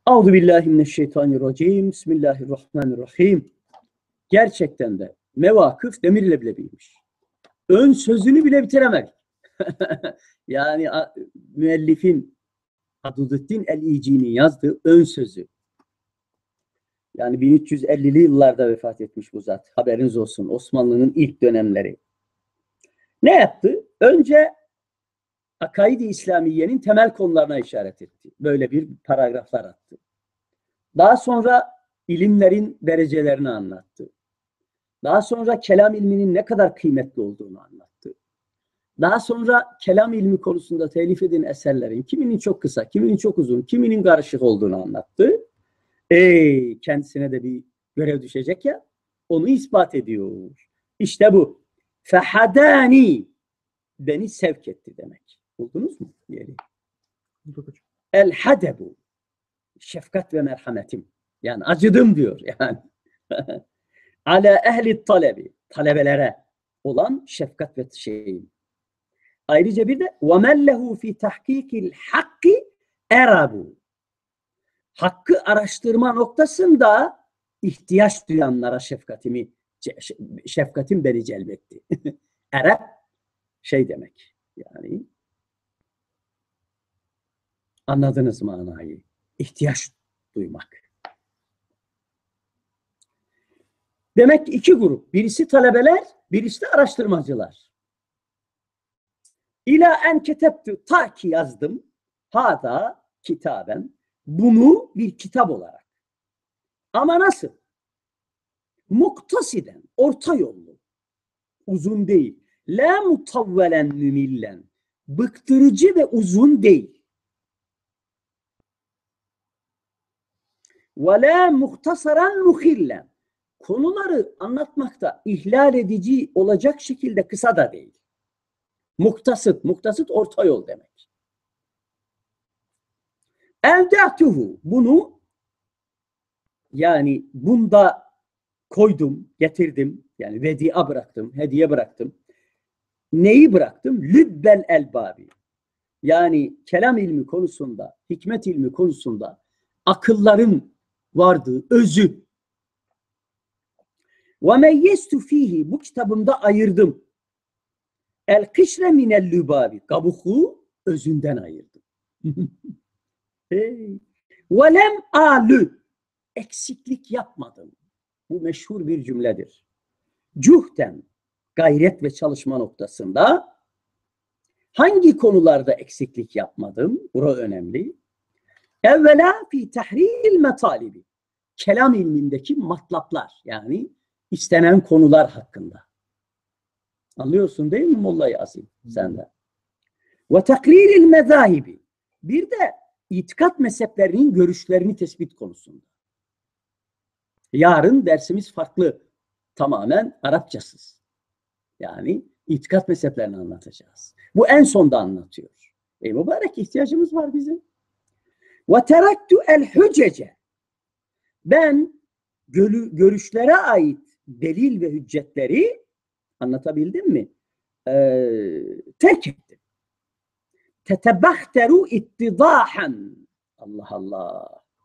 Euzubillahimineşşeytanirracim. Bismillahirrahmanirrahim. Gerçekten de Mevakıf demirle bile bilmiş. Ön sözünü bile bitiremedik. Yani müellifin Aduddin el-İcini'nin yazdığı ön sözü. Yani 1350'li yıllarda vefat etmiş bu zat. Haberiniz olsun. Osmanlı'nın ilk dönemleri. Ne yaptı? Önce Akaid-i İslamiye'nin temel konularına işaret etti. Böyle bir paragraflar attı. Daha sonra ilimlerin derecelerini anlattı. Daha sonra kelam ilminin ne kadar kıymetli olduğunu anlattı. Daha sonra kelam ilmi konusunda telif edilen eserlerin kiminin çok kısa, kiminin çok uzun, kiminin karışık olduğunu anlattı. Kendisine de bir görev düşecek ya, onu ispat ediyor. İşte bu. Fehadani, beni sevk etti demek. Buldunuz mu? El hadebu, şefkat ve merhametim. Yani acıdım diyor yani. Ala ehli talebi, talebelere olan şefkat ve şeyim. Ayrıca bir de وَمَنْ لَهُ فِي تَحْقِيقِ الْحَقِّ اَرَبُ. Hakkı araştırma noktasında ihtiyaç duyanlara şefkatim beni celbetti. Ereb şey demek. Yani anladınız manayı. İhtiyaç duymak. Demek ki iki grup. Birisi talebeler, birisi de araştırmacılar. İlâ en ketebtü, ta ki yazdım. Hâdâ kitaben. Bunu bir kitap olarak. Ama nasıl? Muktasiden, orta yollu. Uzun değil. La mutavvelen mümillen. Bıktırıcı ve uzun değil. Ve la muhtasaran muhillen. Konuları anlatmakta ihlal edici olacak şekilde kısa da değil. Muktasıt, muktasıt orta yol demek. Eldatuhu, bunu yani bunda koydum, getirdim. Yani vedia bıraktım, hediye bıraktım. Neyi bıraktım? Lübbel elbabi. Yani kelam ilmi konusunda, hikmet ilmi konusunda akılların vardığı özü. Ve meyyestu fihi, bu kitabımda ayırdım. El kışre minel lübabi, kabuklu özünden ayırdım. Ve lem alü, eksiklik yapmadım. Bu meşhur bir cümledir. Cuhten, gayret ve çalışma noktasında hangi konularda eksiklik yapmadım? Bura önemli. Evvela fi tahril metalibi, kelam ilmindeki matlaplar, yani istenen konular hakkında. Anlıyorsun değil mi Molla-i Asil sen de? Ve takriril mezahibi, bir de itikat mezheplerinin görüşlerini tespit konusunda. Yarın dersimiz farklı. Tamamen Arapçasız. Yani itikat mezheplerini anlatacağız. Bu en sonda anlatıyor. Mübarek ihtiyacımız var bizim. Ve teraktu el hüccece. Ben görüşlere ait delil ve hüccetleri anlatabildim mi? Terk ettim. Tetebahteru ittidahan. Allah Allah.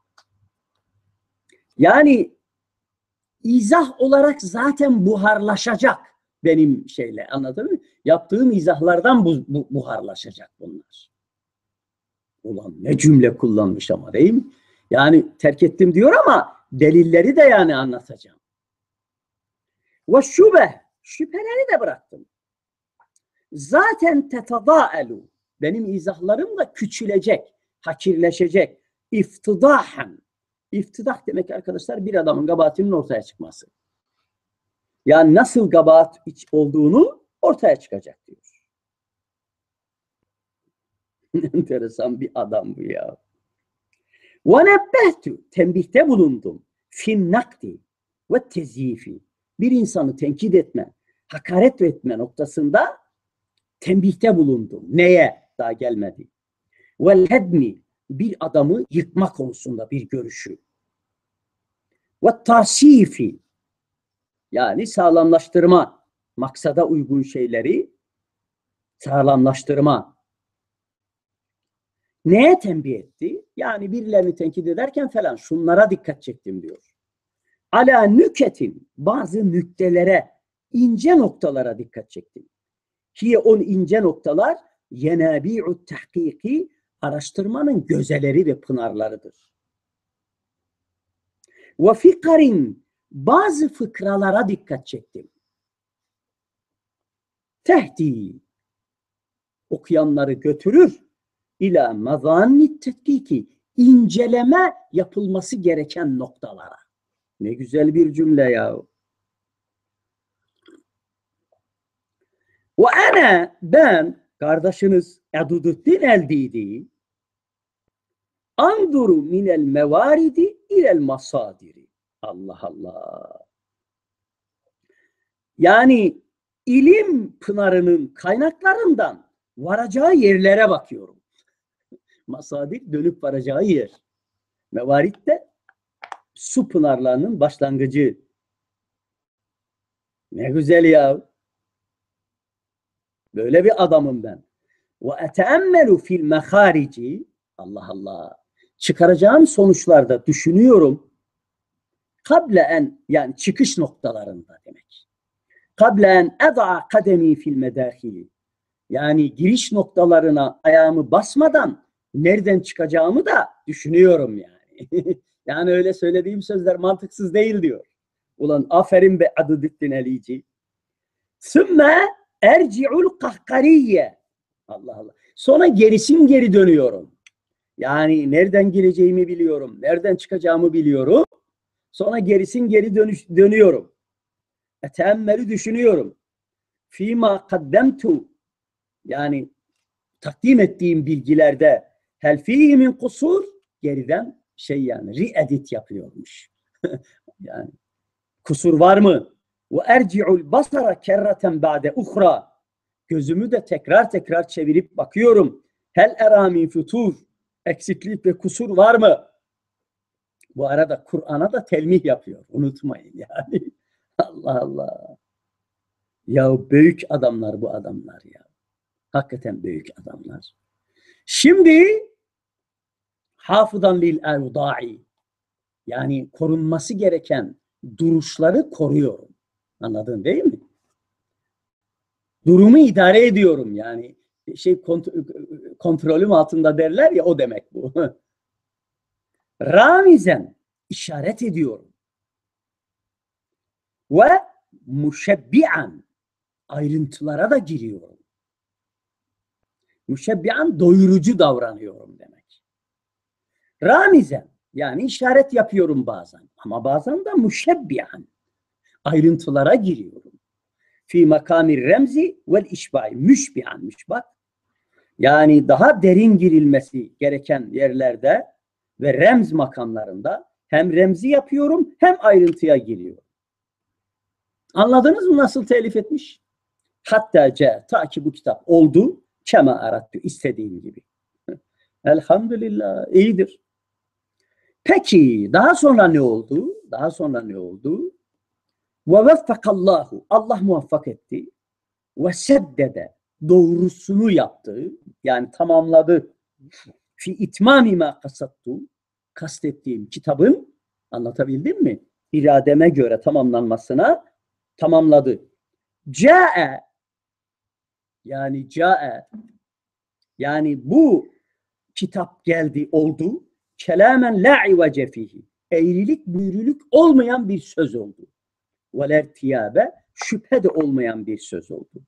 Yani izah olarak zaten buharlaşacak benim şeyle, anladın mı? Yaptığım izahlardan buharlaşacak bunlar. Ulan ne cümle kullanmış ama değil mi? Yani terk ettim diyor ama delilleri de yani anlatacağım. Ve şüpheleri de bıraktım. Zaten tetadaelu, benim izahlarım da küçülecek, hakirleşecek. İftidahen. İftidah demek arkadaşlar bir adamın kabahatinin ortaya çıkması. Yani nasıl kabahat olduğunu ortaya çıkacak diyor. Enteresan bir adam bu ya. وَنَبَّهْتُ, tembihte bulundum. فِي nakdi ve tezyifi. Bir insanı tenkit etme, hakaret etme noktasında tembihte bulundum. Neye? Daha gelmedi. وَالْهَدْمِ, bir adamı yıkma konusunda bir görüşü. وَالتَّرْسِيفِ, yani sağlamlaştırma, maksada uygun şeyleri sağlamlaştırma. Neye tembih etti? Yani birilerini tenkit ederken falan şunlara dikkat çektim diyor. Ala nüketin, bazı nüktelere, ince noktalara dikkat çektim. Ki o ince noktalar yenabi'ut tahkiki, araştırmanın gözeleri ve pınarlarıdır. Ve fikarin, bazı fıkralara dikkat çektim. Tehdi, okuyanları götürür ila mazannit tetkiki, inceleme yapılması gereken noktalara. Ne güzel bir cümle ya. Ve ben kardeşiniz Eduddin el-Didi anduru minel mevaridi ilel masadiri. Allah Allah. Yani ilim pınarının kaynaklarından varacağı yerlere bakıyorum. Masadir dönüp varacağı yer. Mevarit de su pınarlarının başlangıcı. Ne güzel ya. Böyle bir adamım ben. Ve eteemmelu fil meharici. Allah Allah. Çıkaracağım sonuçlarda düşünüyorum. Kable en, yani çıkış noktalarında demek. Kable en ed'a kademi fil medahili. Yani giriş noktalarına ayağımı basmadan nereden çıkacağımı da düşünüyorum yani. Yani öyle söylediğim sözler mantıksız değil diyor. Ulan aferin be Eduddin el-Didi. Sümme erci'ul kahkariye. Allah Allah. Sonra geri dönüyorum. Yani nereden gireceğimi biliyorum. Nereden çıkacağımı biliyorum. Sonra geri dönüyorum. Eteemmeli düşünüyorum. Fîmâ kaddemtu, yani takdim ettiğim bilgilerde hel fîhî min kusur, geriden yani re-edit yapıyormuş. Yani kusur var mı? Ve erci'ul basara kerreten ba'de uhra. Gözümü de tekrar çevirip bakıyorum. Hel era min futur. Eksiklik ve kusur var mı? Bu arada Kur'an'a da telmih yapıyor. Unutmayın yani. Allah Allah. Ya büyük adamlar bu adamlar ya. Hakikaten büyük adamlar. Şimdi hafıdan lil evda'i, yani korunması gereken duruşları koruyorum. Anladın değil mi? Durumu idare ediyorum yani. Kontrolüm altında derler ya, o demek bu. Ramizen, işaret ediyorum. Ve muşebbi'an, ayrıntılara da giriyorum. Muşebbi'an, doyurucu davranıyorum demek. Ramizen, yani işaret yapıyorum bazen. Ama bazen de muşebbi'an, ayrıntılara giriyorum. Fi makamir remzi vel işbai, müşbi'anmış bak. Yani daha derin girilmesi gereken yerlerde ve remz makamlarında hem remzi yapıyorum hem ayrıntıya giriyorum. Anladınız mı nasıl telif etmiş? Hatta ta ki bu kitap oldu, kema arattı, istediğim gibi. Elhamdülillah, iyidir. Peki daha sonra ne oldu? Ve veffakallahu, Allah muvaffak etti. Ve seddede, doğrusunu yaptı. Yani tamamladı. Fi itmami ma kasattu, kastettiğim kitabın, anlatabildim mi? İrademe göre tamamlanmasına tamamladı. Câe, yani bu kitap geldi, oldu. Kelamen la ivece fihi, eğrilik büğrülük olmayan bir söz oldu. Ve lertiyabe, şüphe de olmayan bir söz oldu.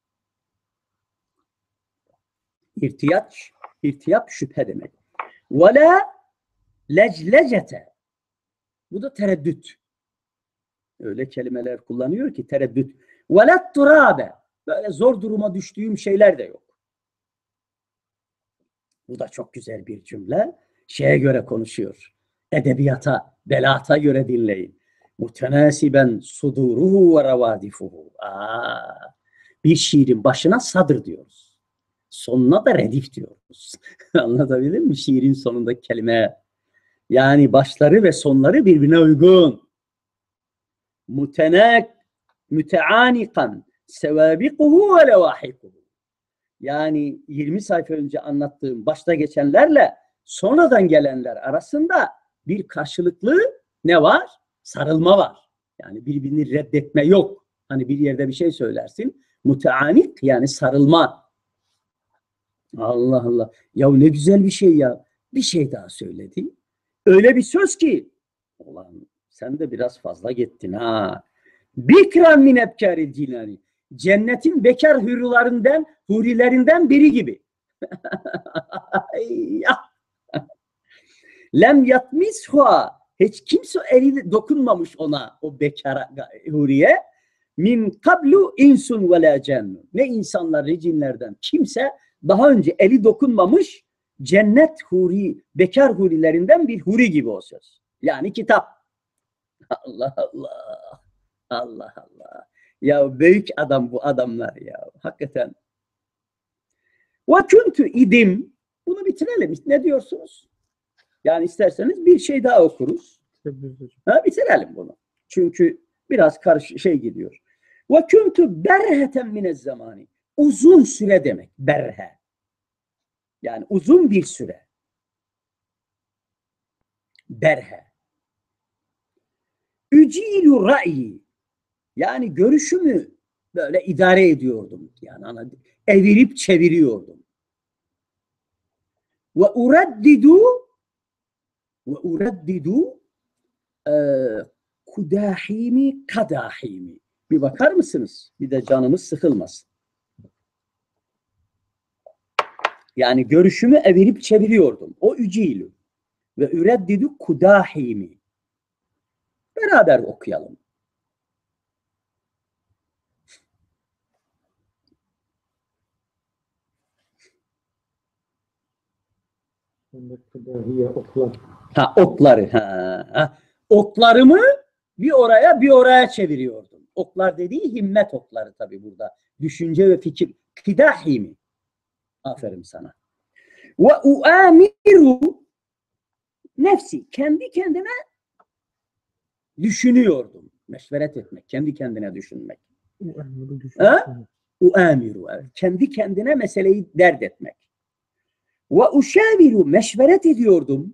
İrtiyap şüphe demek. Ve la leclecete, bu da tereddüt. Öyle kelimeler kullanıyor ki tereddüt. Ve la turabe, böyle zor duruma düştüğüm şeyler de yok. Bu da çok güzel bir cümle. Şeye göre konuşuyor. Edebiyata, belata göre dinleyin. Mutenasiben suduruhu ve ravadifuhu. Bir şiirin başına sadır diyoruz. Sonuna da redif diyoruz. Anlatabildim mi? Şiirin sonundaki kelime. Yani başları ve sonları birbirine uygun. Müteanikan sevabikuhu ve levahikuhu. Yani 20 sayfa önce anlattığım başta geçenlerle sonradan gelenler arasında bir karşılıklı ne var? Sarılma var. Yani birbirini reddetme yok. Hani bir yerde bir şey söylersin. Muteanik yani sarılma. Allah Allah. Ya ne güzel bir şey ya. Bir şey daha söyledi. Öyle bir söz ki ulan sen de biraz fazla gittin ha. Bikran min ebkâri cinani. Cennetin bekar hurilerinden biri gibi. Lem yatmisha. Hiç kimse eli dokunmamış ona, o bekar huriye. Min kablu insun ve la cennun. Ne insanlar ne cinlerden kimse daha önce eli dokunmamış cennet bekar hurilerinden bir huri gibi o söz. Yani kitap. Allah Allah. Allah Allah. Ya büyük adam bu adamlar ya. Hakikaten. Ve kuntu idim. Bunu bitirelim. Ne diyorsunuz? Yani isterseniz bir şey daha okuruz. Ha, bitirelim bunu. Çünkü biraz karşı gidiyor. Ve kuntu berheten minez zamani. Uzun süre demek. Berhe. Yani uzun bir süre. Berhe. Ücilu ra'yi. Yani görüşümü böyle idare ediyordum. Yani evirip çeviriyordum. Ve uraddidu kudahimi kadahimi. Bir bakar mısınız? Bir de canımız sıkılmasın. Yani görüşümü evirip çeviriyordum. O ücilu. Ve uraddidu kudahimi. Beraber okuyalım. Ha, okları. Oklarımı bir oraya çeviriyordum. Oklar dediği himmet okları tabii burada. Düşünce ve fikir. Kidahimi. Aferin sana. Ve uamiru nefsi. Kendi kendine düşünüyordum. Meşveret etmek. Kendi kendine düşünmek. Uamiru. Kendi kendine meseleyi dert etmek. Ve uşaviru. Meşveret ediyordum.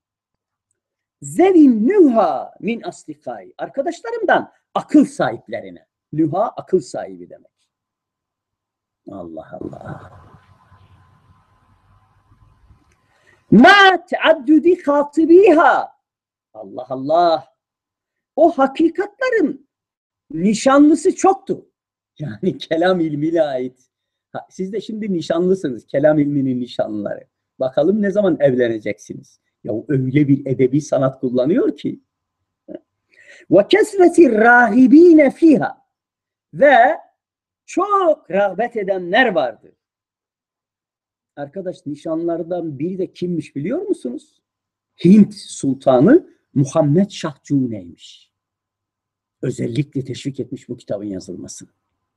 Zevin nüha min aslikai. Arkadaşlarımdan akıl sahiplerine. Nüha akıl sahibi demek. Allah Allah. Ma teaddüdi hatibiha. Allah Allah. O hakikatlerin nişanlısı çoktu. Yani kelam ilmiyle ait. Siz de şimdi nişanlısınız. Kelam ilminin nişanlıları. Bakalım ne zaman evleneceksiniz? Ya öyle bir edebi sanat kullanıyor ki. Ve kesreti rahibine fiha. Ve çok rağbet edenler vardı. Arkadaş nişanlardan biri de kimmiş biliyor musunuz? Hint Sultanı Muhammed Şah Cune'ymiş. Özellikle teşvik etmiş bu kitabın yazılmasını.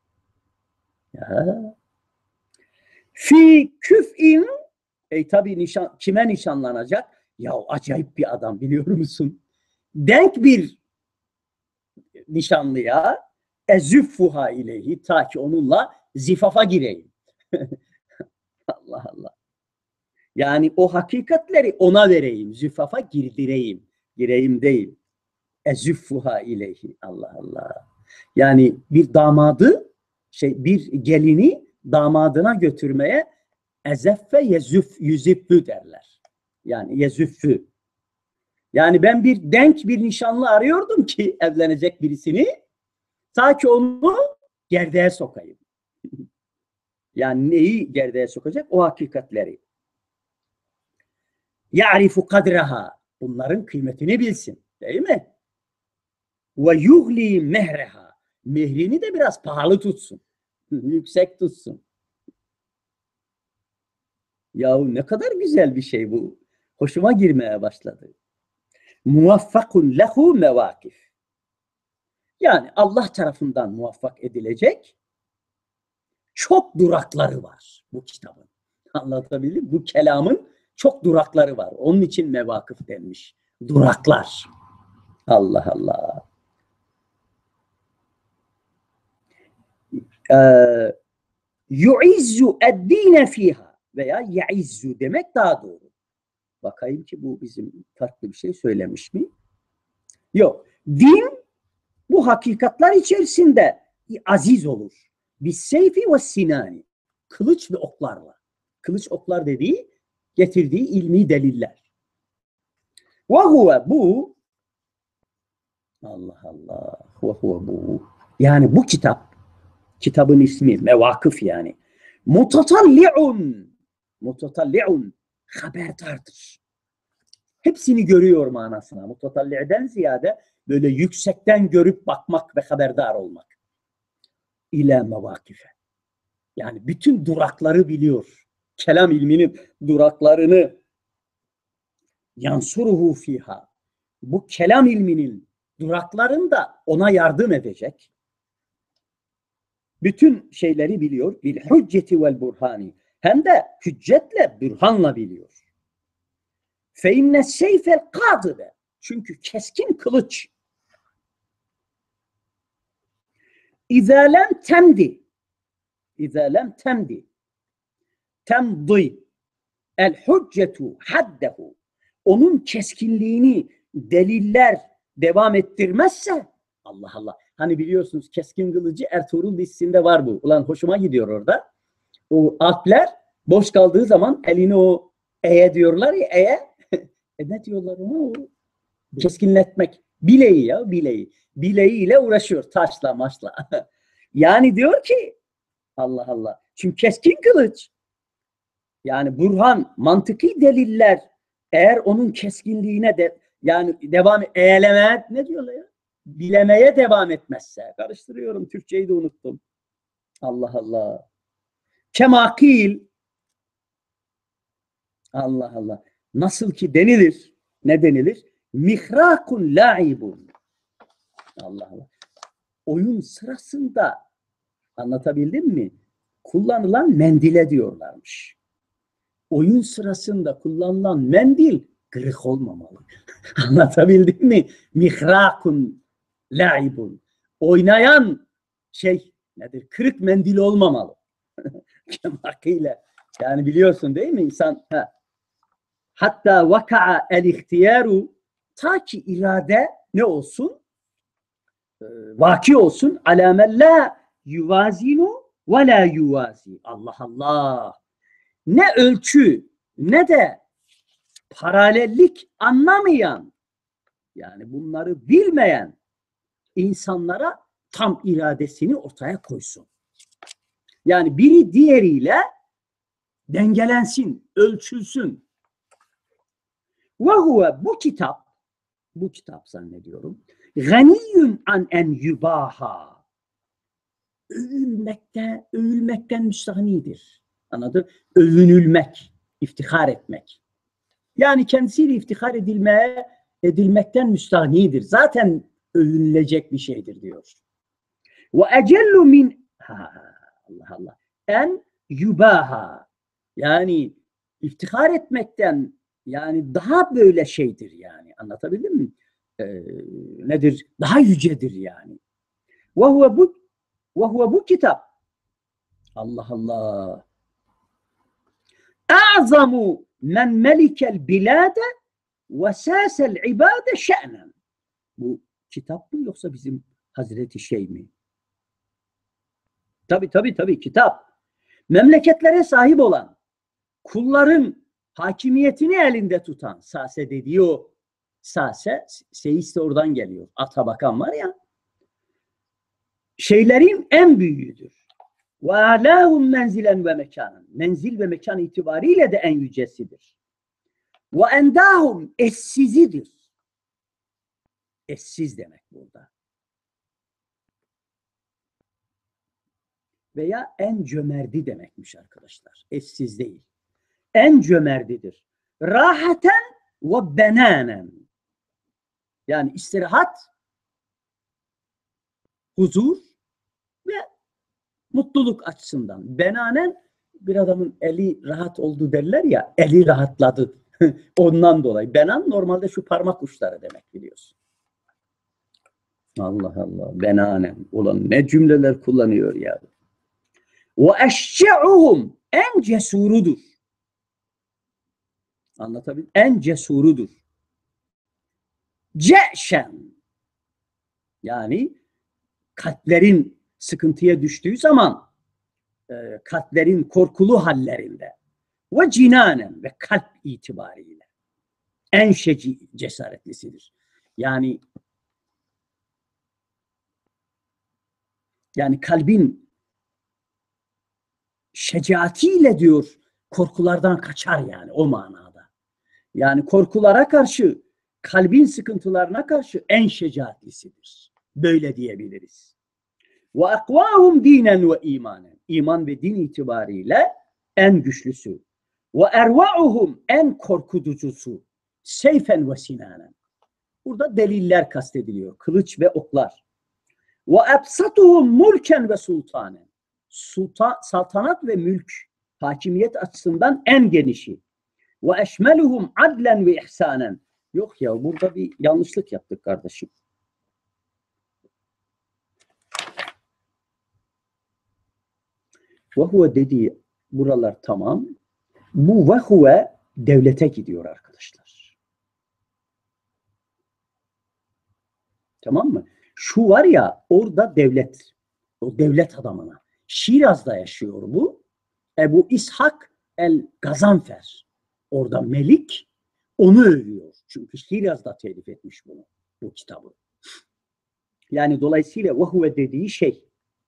Ya. Fi küf'in tabi kime nişanlanacak? Ya acayip bir adam biliyor musun? Denk bir nişanlıya ezüffuha ileyhi ta ki onunla zifafa gireyim. Allah Allah. Yani o hakikatleri ona vereyim. Züfafa girdireyim. Gireyim değil. Ezüffuha ileyhi. Allah Allah. Yani bir damadı bir gelini damadına götürmeye ezeffe yüzüffü derler. Yani yezüffü. Yani ben denk bir nişanlı arıyordum ki evlenecek birisini ta ki onu gerdeğe sokayım. Yani neyi gerdeğe sokacak? O hakikatleri. Ya'rifu kadraha. Bunların kıymetini bilsin. Değil mi? Ve yuhli mehreha. Mehrini de biraz pahalı tutsun. Yüksek tutsun. Yahu ne kadar güzel bir şey bu. Hoşuma girmeye başladı. Muvaffakun lehu mevakif. Yani Allah tarafından muvaffak edilecek çok durakları var bu kitabın. Anlatabildim mi? Bu kelamın çok durakları var. Onun için mevakıf denmiş. Duraklar. Allah Allah. yu'izzu eddine fiha veya ya'izzu demek daha doğru. Bakayım ki bu bizim farklı bir şey söylemiş mi? Yok. Din bu hakikatler içerisinde aziz olur. Bis seyfi ve sinani. Kılıç ve oklarla. Kılıç oklar dediği getirdiği ilmi deliller. Ve huve bu Allah Allah. Ve huve bu. Yani bu kitap, kitabın ismi Mevakıf yani. Mutatalli'un. Mutatalli'un. Haberdardır. Hepsini görüyor manasına. Mutatalli'den ziyade böyle yüksekten görüp bakmak ve haberdar olmak. İle mevakife. Yani bütün durakları biliyor. Kelam ilminin duraklarını yansuruhu fiha. Bu kelam ilminin duraklarında ona yardım edecek. Bütün şeyleri biliyor. Bil hücceti vel burhani. Hem de hüccetle, bürhanla biliyor. Fe inne seyfel kadıbe. Çünkü keskin kılıç. İzâ lem temdi. İzâ lem temdi. Temdi. El hüccetu haddehu. Onun keskinliğini deliller devam ettirmezse Allah Allah. Hani biliyorsunuz keskin kılıcı Ertuğrul dizisinde var bu. Ulan hoşuma gidiyor orada. O alpler boş kaldığı zaman elini o eye diyorlar ya eye. Ne diyorlar ona? Keskinletmek. Bileği ya bileği. Bileğiyle uğraşıyor taşla maşla. Yani diyor ki Allah Allah. Çünkü keskin kılıç yani burhan, mantıki deliller eğer onun keskinliğine de yani devam eğlemeye ne diyorlar ya? Bilemeye devam etmezse. Karıştırıyorum. Türkçeyi de unuttum. Allah Allah. Kemakil. Allah Allah. Nasıl ki denilir. Ne denilir? Mihrakun la'ibun. Allah Allah. Oyun sırasında anlatabildim mi? Kullanılan mendile diyorlarmış. Oyun sırasında kullanılan mendil kırık olmamalı. Anlatabildim mi? Mihrakun la'ibun. Oynayan şey nedir? Kırık mendil olmamalı. Kemakıyla. Yani biliyorsun değil mi? İnsan hatta vaka'a el-ihtiyaru ta ki irade ne olsun? Vaki olsun. Alamel la yuvazinu ve la yuvazi. Allah Allah. Ne ölçü ne de paralellik anlamayan yani bunları bilmeyen insanlara tam iradesini ortaya koysun. Yani biri diğeriyle dengelensin, ölçülsün. Ve huve bu kitap zannediyorum. Ganiyyun an en yubaha. Övülmekten müstahnidir. Anladın? Övünülmek, iftihar etmek. Yani kendisiyle iftihar edilmekten müstahnidir. Zaten övünülecek bir şeydir diyor. Ve ecellu min Allah Allah. En yubaha. Yani iftihar etmekten yani daha böyle şeydir yani. Anlatabildim mi? Nedir? Daha yücedir yani. Ve huve bu kitap. Allah Allah. A'zamu men melikel bilade ve sâsel ibade şe'nen. Bu kitap mı yoksa bizim Hazreti Şey mi? Tabii kitap. Memleketlere sahip olan, kulların hakimiyetini elinde tutan, sase dediği o sase, seyis de oradan geliyor. Ata bakan var ya, şeylerin en büyüğüdür. Ve alâhum menzilen ve mekanen. Menzil ve mekan itibariyle de en yücesidir. Ve endâhum eşsizidir. Eşsiz demek burada. Veya en cömerdi demekmiş arkadaşlar. Eşsiz değil. En cömerdidir. Rahaten ve benanen. Yani istirahat, huzur ve mutluluk açısından. Benanen bir adamın eli rahat oldu derler ya, eli rahatladı. Ondan dolayı. Benan normalde şu parmak uçları demek biliyorsun. Allah Allah. Benanen. Ulan ne cümleler kullanıyor ya. Ve eşce'uhum en cesurudur. Anlatabildim? En cesurudur. Ce'şen yani kalplerin sıkıntıya düştüğü zaman kalplerin korkulu hallerinde ve cinanen ve kalp itibariyle en cesaretlisidir. Yani kalbin şecaatiyle diyor korkulardan kaçar yani o manada. Yani korkulara karşı, kalbin sıkıntılarına karşı en şecaatlisidir. Böyle diyebiliriz. Ve akvahum dinen ve imanen. İman ve din itibariyle en güçlüsü. Ve erva'uhum en korkutucusu. Seyfen ve sinanen. Burada deliller kastediliyor. Kılıç ve oklar. Ve ebsatuhum mulken ve sultanen. Saltanat ve mülk, hakimiyet açısından en genişi. Ve eşmeluhum adlen ve ihsanen. Yok ya, burada bir yanlışlık yaptık kardeşim. Ve huve dediği buralar tamam. Bu ve huve devlete gidiyor arkadaşlar. Tamam mı? Şu var ya orada devlet. O devlet adamına. Şiraz'da yaşıyor bu. Ebu İshak el-Gazanfer. Orada melik onu övüyor. Çünkü Şiraz'da telif etmiş bunu. Bu kitabı. Yani dolayısıyla ve huve dediği şey.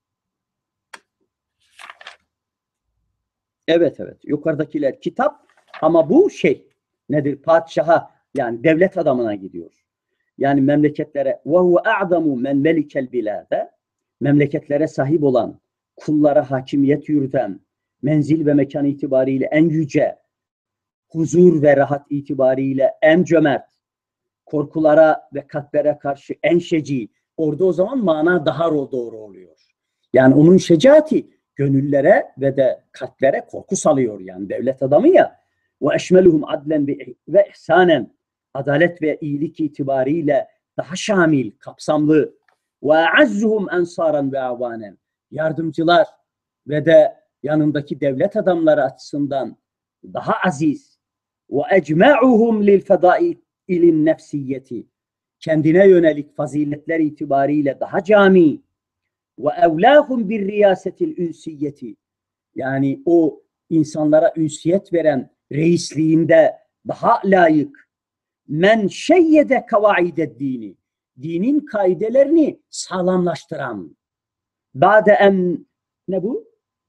Evet. Yukarıdakiler kitap ama bu şey nedir? Padişaha yani devlet adamına gidiyor. Yani memleketlere ve huve a'zamu men melikel bilade memleketlere sahip olan, kullara hakimiyet yürüten, menzil ve mekan itibariyle en yüce, huzur ve rahat itibariyle en cömert, korkulara ve kalplere karşı en şeci. Orada o zaman mana daha doğru oluyor. Yani onun şecaati gönüllere ve de kalplere korku salıyor yani devlet adamı ya. Ve eşmeluhum adlen ve ihsanen adalet ve iyilik itibariyle daha şamil, kapsamlı. Ve azzuhum ensaran ve avanen yardımcılar ve de yanındaki devlet adamları açısından daha aziz. Ve ecma'uhum lil fadailin nefsiyeti kendine yönelik faziletler itibariyle daha cami. Ve evlâhum bir riyasetil ünsiyeti yani o insanlara ünsiyet veren reisliğinde daha layık. Men şeyyede kavaided dini dinin kaidelerini sağlamlaştıran. Ba'de en ne bu?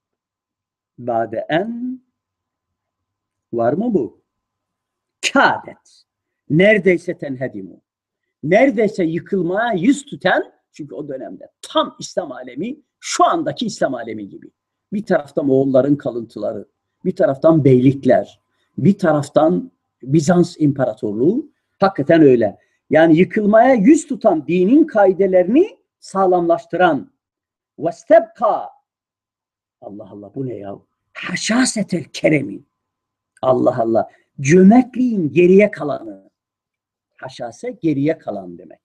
Ba'de en var mı bu? Kâdet. Neredeyse tenhedimu. Neredeyse yıkılmaya yüz tutan çünkü o dönemde tam İslam alemi şu andaki İslam alemi gibi. Bir taraftan Moğolların kalıntıları, bir taraftan beylikler, bir taraftan Bizans İmparatorluğu hakikaten öyle. Yani yıkılmaya yüz tutan dinin kaidelerini sağlamlaştıran vestebka Allah Allah bu ne ya? Haşasetel keremi Allah Allah cömertliğin geriye kalanı haşase geriye kalan demek.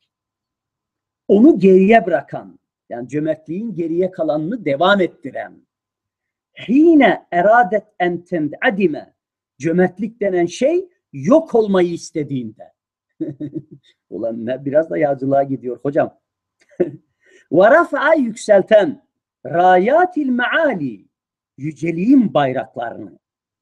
Onu geriye bırakan yani cömertliğin geriye kalanını devam ettiren hine eradet en tend'adime cömertlik denen şey yok olmayı istediğinde ulan ne biraz da yağcılığa gidiyor hocam. Ve raf'a yükselten rayatil meali yüceliğin bayraklarını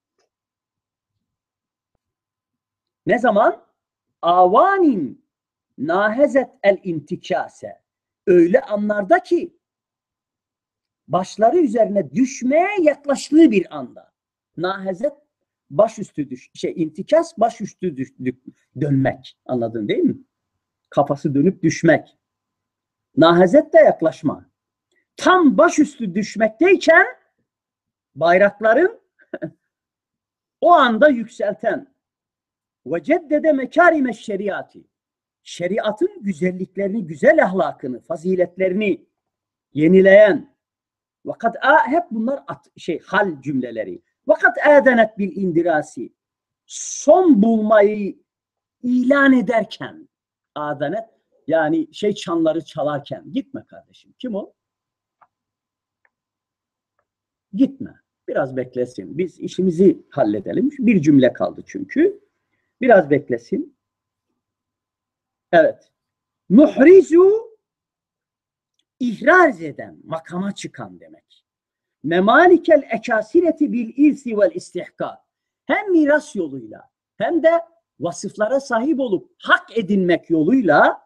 ne zaman? Avanin nahezet el intikase öyle anlarda ki başları üzerine düşmeye yaklaştığı bir anda. Nahezet başüstü intikas başüstü dönmek. Anladın değil mi? Kafası dönüp düşmek. Nahezet de yaklaşma. Tam başüstü düşmekteyken bayrakların o anda yükselten ve ceddede mekarime şeriatı şeriatın güzelliklerini, güzel ahlakını, faziletlerini yenileyen vakat hep bunlar hal cümleleri. Vakat adenet bil indirasi son bulmayı ilan ederken adenet yani çanları çalarken gitme kardeşim. Kim o? Gitme. Biraz beklesin. Biz işimizi halledelim. Bir cümle kaldı çünkü. Biraz beklesin. Evet. Muhrizu ihraz eden, makama çıkan demek. Memalikel ekasireti bil irsi vel istihkak. Hem miras yoluyla hem de vasıflara sahip olup hak edinmek yoluyla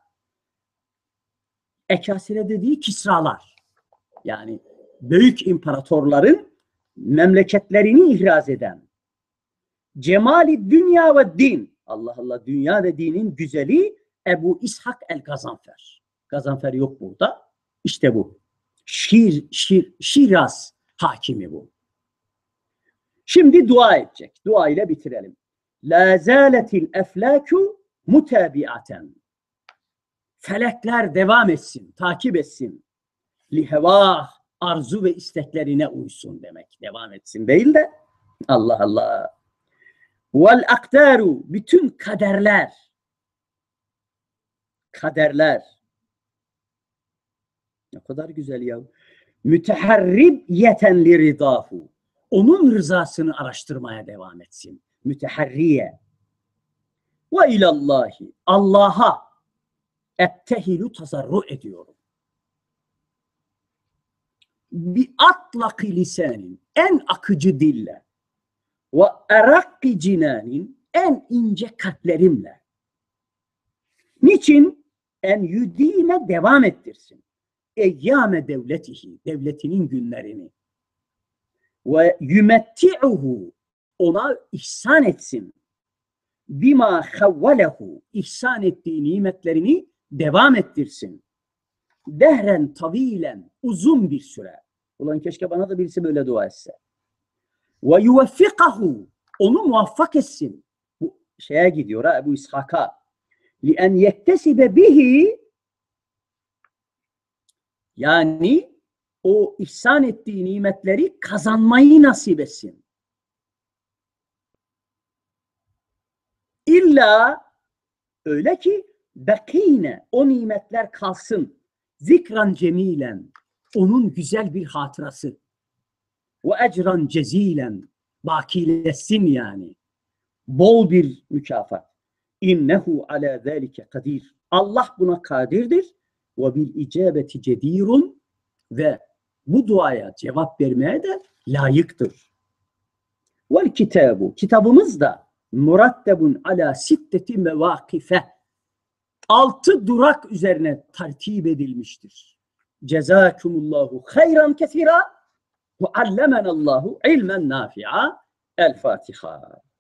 ekasire dediği kisralar. Yani büyük imparatorların memleketlerini ihraz eden. Cemali dünya ve din. Allah Allah, dünya ve dinin güzeli Ebu İshak el-Gazanfer. Gazanfer yok burada. İşte bu. Şiraz hakimi bu. Şimdi dua edecek. Dua ile bitirelim. La zâletil eflâku mutabiaten. Felekler devam etsin, takip etsin. Lihevâh, arzu ve isteklerine uysun demek. Devam etsin değil de Allah Allah. Vel aktaru, bütün kaderler. Kaderler. Ne kadar güzel ya. Müteharribiyeten li ridahu. Onun rızasını araştırmaya devam etsin. Müteharriye. Ve ilallahi. Allah'a ettehilu tazarru ediyorum. Bi atlaki lisanin. En akıcı dille. Ve erakki cinanin. En ince kalplerimle. Niçin? En yüdine devam ettirsin. Eyyâme devletihi. Devletinin günlerini. Ve yümetti'uhu. Ona ihsan etsin. Bima havvalehu. İhsan ettiği nimetlerini devam ettirsin. Dehren tavilen. Uzun bir süre. Ulan keşke bana da birisi böyle dua etse. Ve yuveffikahu. Onu muvaffak etsin. Bu şeye gidiyor ha, bu İshak'a. Li'en yettesibe bihi. Yani o ihsan ettiği nimetleri kazanmayı nasip etsin. İlla öyle ki bekine, o nimetler kalsın. Zikran cemilen, onun güzel bir hatırası. Ve ecran cezilen, bakilesin yani. Bol bir mükafat. İnnehu ala zâlike kadir. Allah buna kadirdir. Ve bil icabeti cedirun. Ve bu duaya cevap vermeye de layıktır. Vel kitabu. Kitabımız da murattebun ala sitteti mevakife. 6 durak üzerine tertip edilmiştir. Cezakumullahu hayran kesira ve allemenallahu ilmen nafi'a. El Fatiha.